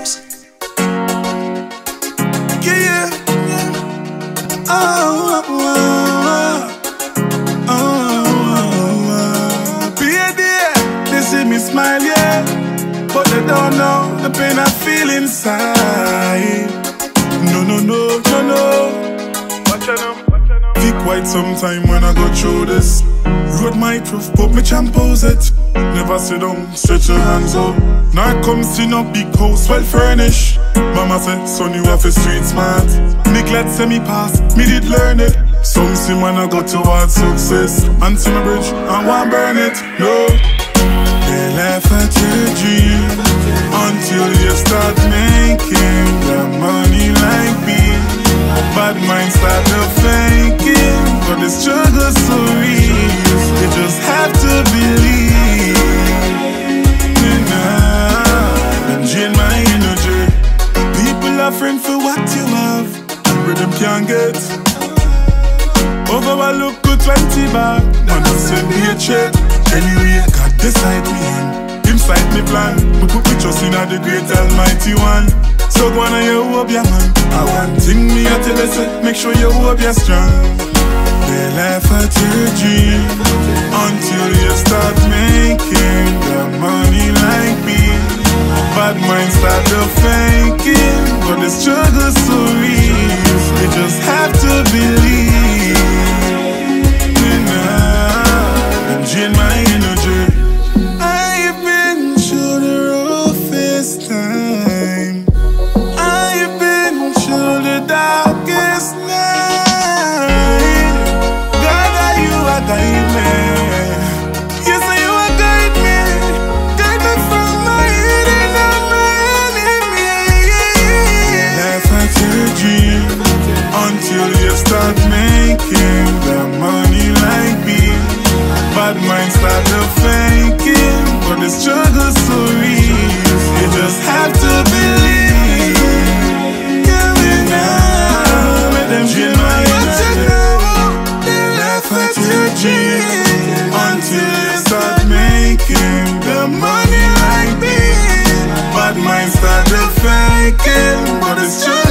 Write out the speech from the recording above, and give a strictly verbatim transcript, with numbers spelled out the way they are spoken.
Dreamz. Yeah, yeah. Oh, oh, oh, oh, oh. Payday. They see me smile, yeah, but they don't know the pain I feel inside. No, no, no, no, no. Watch out now. Take quite some time when I go through this. Road might rough, but me champos it. Never sit down, stretch your hands out. Now I come see no big house, well furnished. Mama said, son, you have a street smart. Me glad say me pass, me did learn it. Some see when I go towards success. And see my bridge, I won't burn it, no. They laugh at your dream until you start making the money like me. Bad minds start to faking, but the struggle's so real. You just have to believe. And I drain my energy. People are friend for what you have, and Riddim can't get. Overlook good twenty back, man, don't send me a check. Anyway, God decide me in, inside me plan. We put me trust in the great almighty one. So go on and you hope ya man. I want thing me a tell you say, make sure you hope you're strong. They laugh at your dream until you start making the money like me. Bad minds start to faking, but the struggle's so real. You just have to believe. And I drain my energy. I've been through the roughest time. I've been through the darkest night. God, are you a guide me? Yes, are you a guide me? Guide me from my hidden and my enemy. Laugh at your dream until you start making the money like me. Bad minds start to faking, but the struggle's so real. You just have to believe. Yeah, we know, let them drain my energy. They laugh at your dream until you start making the money like me. Bad minds start to faking, but the struggle's